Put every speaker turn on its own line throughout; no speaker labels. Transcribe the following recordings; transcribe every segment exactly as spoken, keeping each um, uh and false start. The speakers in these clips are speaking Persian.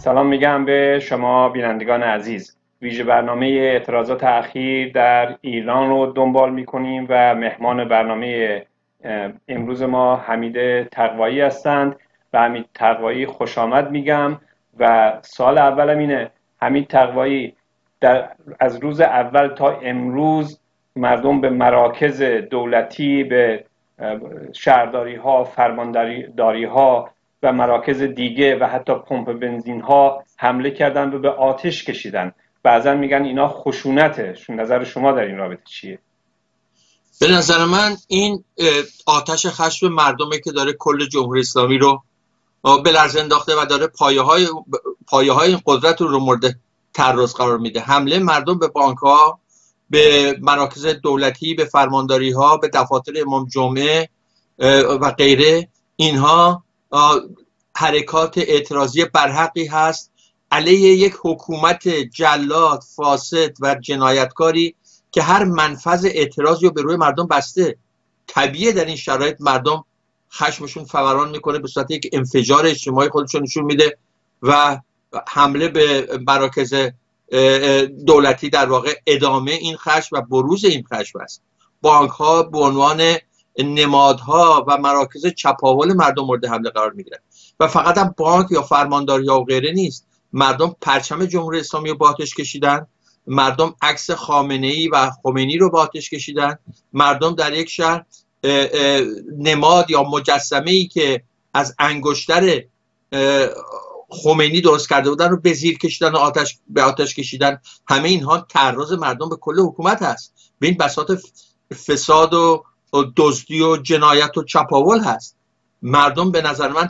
سلام میگم به شما بینندگان عزیز. ویژه برنامه اعتراضات اخیر در ایران رو دنبال میکنیم و مهمان برنامه امروز ما حمید تقوایی هستند. و حمید تقوایی خوش آمد میگم و سال اولم اینه، حمید تقوایی در از روز اول تا امروز مردم به مراکز دولتی، به شهرداری ها، فرمانداری ها و مراکز دیگه و حتی پمپ بنزین ها حمله کردن و به آتش کشیدن. بعضا میگن اینا خشونته. نظر شما در این رابطه چیه؟
به نظر من این آتش خشم مردمه که داره کل جمهوری اسلامی رو به لرزه انداخته و داره پایه های پایه های این قدرت رو مورد تعرض قرار میده. حمله مردم به بانک ها، به مراکز دولتی، به فرمانداری ها، به دفاتر امام جمعه و غیره، اینها حرکات اعتراضی برحقی هست علیه یک حکومت جلاد، فاسد و جنایتکاری که هر منفذ اعتراضی رو به روی مردم بسته. طبیعه در این شرایط مردم خشمشون فوران میکنه، به صورتی که انفجار اجتماعی خودشون نشون میده و حمله به مراکز دولتی در واقع ادامه این خشم و بروز این خشم است. بانک ها به عنوان نمادها و مراکز چپاول مردم مورد حمله قرار میگیرن و فقط هم بانک یا فرمانداری ها و غیره نیست. مردم پرچم جمهوری اسلامی رو با آتش کشیدن، مردم عکس خامنه‌ای و خمینی رو با آتش کشیدن، مردم در یک شهر نماد یا مجسمه‌ای که از انگشتر خمینی درست کرده بودن رو به زیر کشیدن و آتش به آتش کشیدن. همه اینها تعرض مردم به کل حکومت هست. به این بساط فساد و دزدی و جنایت و چپاول هست. مردم به نظر من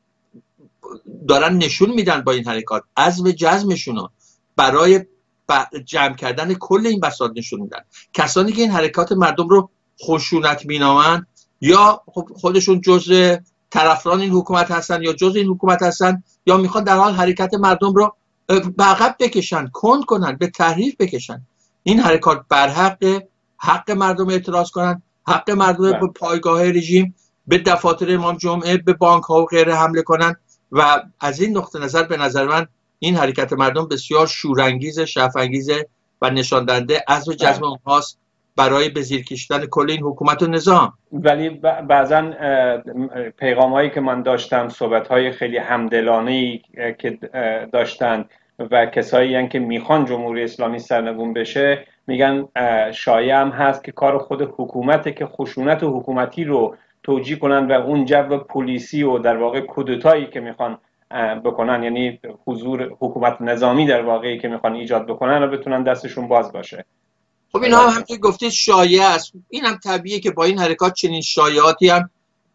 دارن نشون میدن با این حرکات عزم جزمشون رو برای جمع کردن کل این بساط نشون میدن. کسانی که این حرکات مردم رو خشونت مینامن یا خودشون جزء طرفداران این حکومت هستن یا جزء این حکومت هستن یا میخوان در حال حرکت مردم رو به عقب بکشن، کند کنن، به تحریف بکشن. این حرکات برحق حق مردم اعتراض کنن، حق مردم به پایگاه رژیم، به دفاتر امام جمعه، به بانک ها و غیره حمله کنن. و از این نقطه نظر به نظر من این حرکت مردم بسیار شورانگیز، شگفت‌انگیزه و نشان دهنده عزم جزم اونهاست برای به زیر کشیدن کل این حکومت و نظام.
ولی بعضا پیغام هایی که من داشتم، صحبت های خیلی همدلانه‌ای که داشتن و کسایی هستند که میخوان جمهوری اسلامی سرنگون بشه، میگن شایعه هم هست که کار خود حکومته که خشونت حکومتی رو توجیه کنن و اون جو پلیسی و در واقع کودتایی که میخوان بکنن، یعنی حضور حکومت نظامی در واقعی که میخوان ایجاد بکنن، و بتونن دستشون باز باشه.
خب این هم همونطور گفتید شایعه است. این هم طبیعیه که با این حرکات چنین شایعاتی هم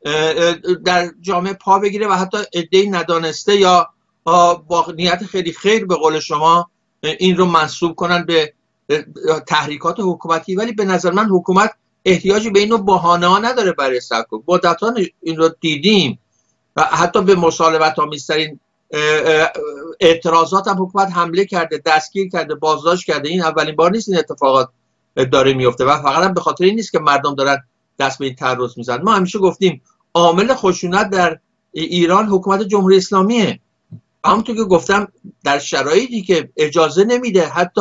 در جامعه پا بگیره و حتی عده‌ای ندانسته یا با نیت خیلی خیر به قول شما این رو منسوب کنن به تحریکات حکومتی. ولی به نظر من حکومت احتیاجی به اینو بهانه ها نداره برای سرکوب. مدت‌ها این رو دیدیم و حتی به مصالحت آمیزترین اعتراضات هم حکومت حمله کرده، دستگیر کرده، بازداشت کرده. این اولین بار نیست این اتفاقات داره میفته و فقط هم به خاطر این نیست که مردم دارن دست به این تعرض میزنن. ما همیشه گفتیم عامل خشونت در ایران حکومت جمهوری اسلامیه. همونطور که گفتم در شرایطی که اجازه نمیده حتی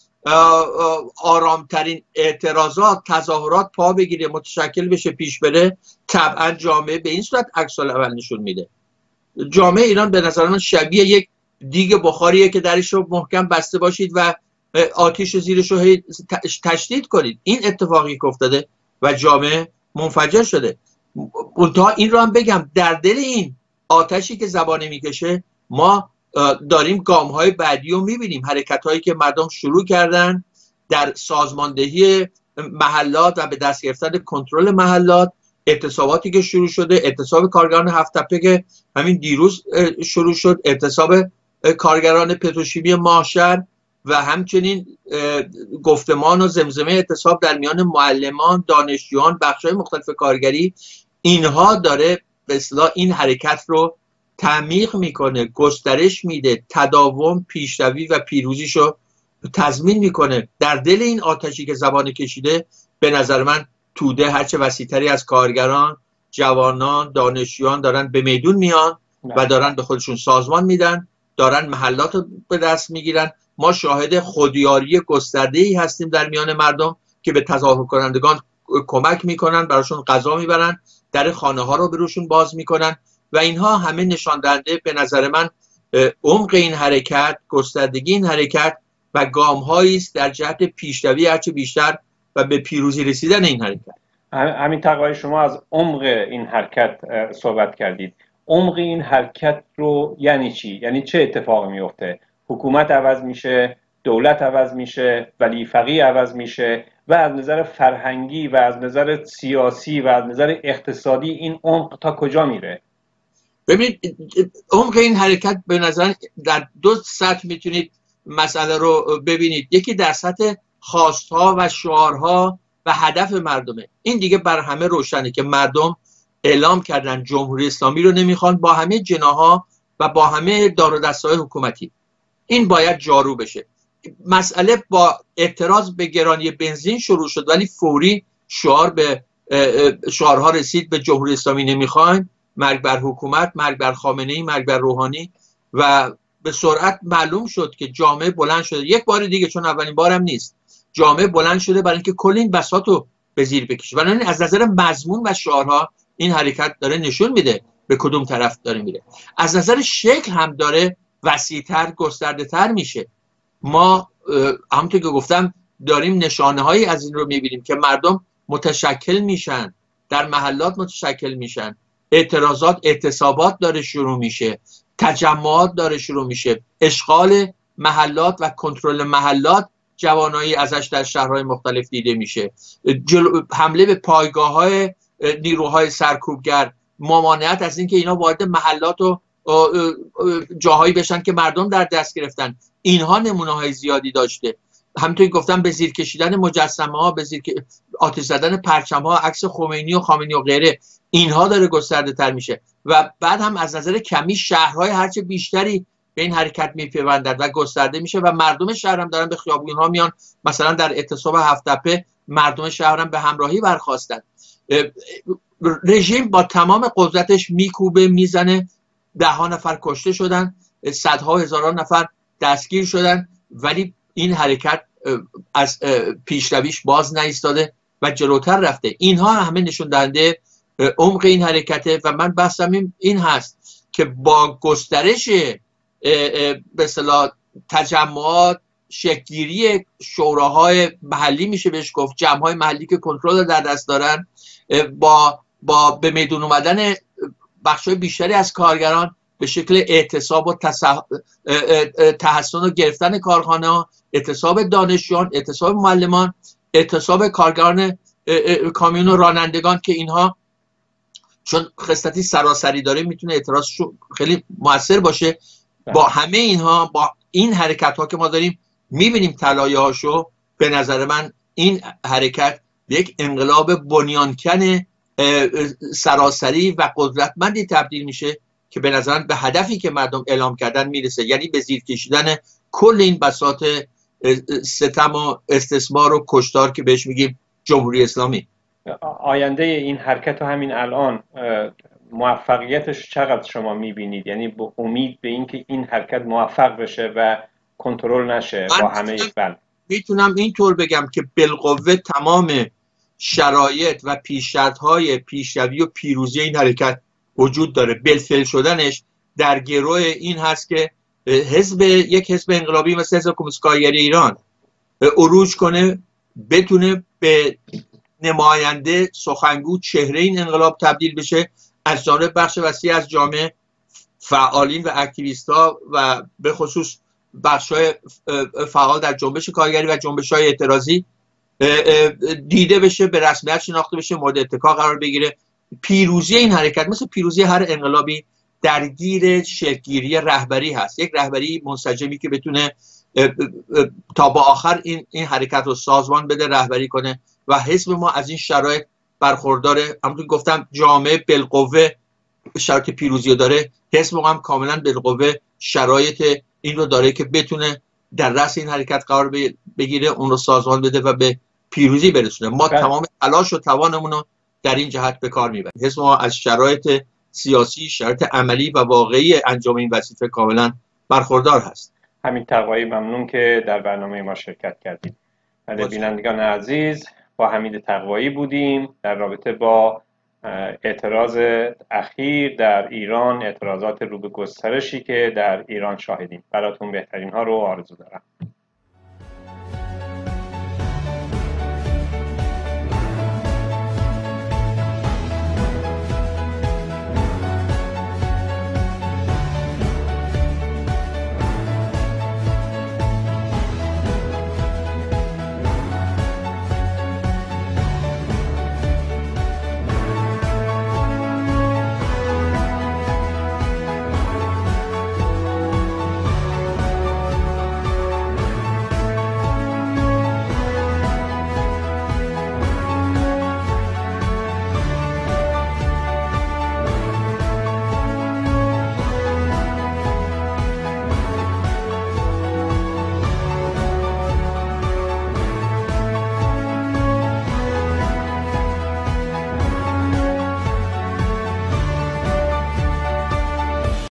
آرامترین اعتراضات، تظاهرات پا بگیره، متشکل بشه، پیش بره، طبعا جامعه به این صورت عکس العمل نشون میده. جامعه ایران به نظر من شبیه یک دیگ بخاریه که درش رو محکم بسته باشید و آتش زیرش رو تشدید کنید. این اتفاقی که افتاده و جامعه منفجر شده. منتها این رو هم بگم در دل این آتشی که زبانه میکشه ما داریم گام‌های بعدی رو می‌بینیم. حرکت‌هایی که مردم شروع کردن در سازماندهی محلات و به دست گرفتن کنترل محلات، اعتصاباتی که شروع شده، اعتصاب کارگران هفت تپه که همین دیروز شروع شد، اعتصاب کارگران پتروشیمی ماهشهر و همچنین گفتمان و زمزمه اعتصاب در میان معلمان، دانشجویان، بخش‌های مختلف کارگری. اینها داره به اصطلاح این حرکت رو تعمیق میکنه، گسترش میده، تداوم، پیشروی و پیروزیشو تضمین میکنه. در دل این آتشی که زبانه کشیده به نظر من توده هرچه وسیع‌تری از کارگران، جوانان، دانشجویان دارن به میدون میان و دارن به خودشون سازمان میدن دارن محلات رو به دست میگیرن. ما شاهد خودیاری گسترده‌ای هستیم در میان مردم که به تظاهر کنندگان کمک میکنن، براشون غذا میبرن، در خانه ها رو بروشون باز میکنن و اینها همه نشان دهنده به نظر من عمق این حرکت، گستردگی این حرکت و گام‌هایی است در جهت پیشروی هرچه بیشتر و به پیروزی رسیدن این حرکت.
همین تقوی شما از عمق این حرکت صحبت کردید. عمق این حرکت رو یعنی چی؟ یعنی چه اتفاقی میفته؟ حکومت عوض میشه، دولت عوض میشه، ولی فقیه عوض میشه و از نظر فرهنگی و از نظر سیاسی و از نظر اقتصادی این عمق تا کجا میره؟
ببینید عمق این حرکت به نظر در دو سطح میتونید مسئله رو ببینید. یکی در سطح خواستها و شعارها و هدف مردمه. این دیگه بر همه روشنه که مردم اعلام کردن جمهوری اسلامی رو نمیخوان با همه جناها و با همه دار و دسته‌های حکومتی. این باید جارو بشه. مسئله با اعتراض به گرانی بنزین شروع شد ولی فوری شعار به شعارها رسید به جمهوری اسلامی نمیخوایم، مرگ بر حکومت، مرگ بر خامنه‌ای، مرگ بر روحانی و به سرعت معلوم شد که جامعه بلند شده. یک بار دیگه، چون اولین بارم نیست، جامعه بلند شده برای اینکه کل این بساط رو به زیر بکشه. بنابراین از نظر مضمون و شعارها این حرکت داره نشون میده به کدوم طرف داره میره. از نظر شکل هم داره وسیع‌تر، گسترده‌تر میشه. ما همونطور که گفتم داریم نشانه هایی از این رو میبینیم که مردم متشکل میشن، در محلات متشکل میشن، اعتراضات، اعتصابات داره شروع میشه، تجمعات داره شروع میشه، اشغال محلات و کنترل محلات جوانایی ازش در شهرهای مختلف دیده میشه، حمله به پایگاه‌های نیروهای سرکوبگر، ممانعت از اینکه اینا وارد محلات و جاهایی بشن که مردم در دست گرفتن. اینها نمونه‌های زیادی داشته. همونطور که گفتم به زیر کشیدن مجسمه‌ها، به زیر آتش زدن پرچم‌ها، عکس خمینی و خامنه‌ای و غیره، اینها داره گسترده‌تر میشه و بعد هم از نظر کمی شهرهای هرچه بیشتری به این حرکت میپیوندند و گسترده میشه و مردم شهر هم دارن به خیابون‌ها میان. مثلا در اعتصاب هفت تپه مردم شهر هم به همراهی برخاستن. رژیم با تمام قدرتش میکوبه، میزنه، ده ها نفر کشته شدن، صدها هزاران نفر دستگیر شدن ولی این حرکت از پیشرویش باز نایستاده و جلوتر رفته. اینها همه نشون دهنده عمق این حرکته و من بحثم این هست که با گسترش به اصطلاح تجمعات، شکل‌گیری شوراهای محلی، میشه بهش گفت جمع‌های محلی که کنترل در دست دارن، با با به میدون اومدن بخش‌های بیشتری از کارگران به شکل اعتصاب و تحسن و گرفتن کارخانه‌ها، اعتصاب دانشجویان، اعتصاب معلمان، اعتصاب کارگران کامیون و رانندگان که اینها چون خصلتی سراسری داره میتونه اعتراضش خیلی موثر باشه. با همه اینها، با این حرکت ها که ما داریم میبینیم تلایه‌هاشو، به نظر من این حرکت یک انقلاب بنیانکن سراسری و قدرتمندی تبدیل میشه که به نظر من به هدفی که مردم اعلام کردن میرسه، یعنی به زیر کشیدن کل این بساط ستم و استثمار و کشتار که بهش میگیم جمهوری اسلامی.
آینده این حرکت و همین الان موفقیتش چقدر شما میبینید؟ یعنی با امید به اینکه این حرکت موفق بشه و کنترل نشه با همه بند.
میتونم اینطور بگم که بالقوه تمام شرایط و پیشرفت‌های پیشروی و پیروزی این حرکت وجود داره. بالفعل شدنش در گروه این هست که حزب یک حزب انقلابی مثل حزب کمونیست کارگری ایران عروج کنه، بتونه به نماینده، سخنگو، چهره این انقلاب تبدیل بشه، از جانب بخش وسیع از جامعه، فعالین و اکتیویست‌ها و به خصوص بخش‌های فعال در جنبش کارگری و جنبش‌های اعتراضی دیده بشه، به رسمیت شناخته بشه، مورد اتکا قرار بگیره. پیروزی این حرکت مثل پیروزی هر انقلابی درگیر شکل‌گیری رهبری هست، یک رهبری منسجمی که بتونه تا با آخر این این حرکت رو سازمان بده، رهبری کنه و حزب ما از این شرایط برخورداره. همونطور گفتم جامعه بالقوه شرایط پیروزی رو داره، حزب ما هم کاملا بالقوه شرایط این رو داره که بتونه در رأس این حرکت قرار بگیره، اون رو سازمان بده و به پیروزی برسونه. ما بله. تمام تلاش و توانمون رو در این جهت به کار میبریم. حزب ما از شرایط سیاسی، شرایط عملی و واقعی انجام این وظیفه کاملا برخوردار هست.
همین تقوایی، ممنون که در برنامه ما شرکت کردید. بله بینندگان عزیز، با حمید تقوایی بودیم در رابطه با اعتراض اخیر در ایران، اعتراضات رو به گسترشی که در ایران شاهدیم. براتون بهترین ها رو آرزو دارم.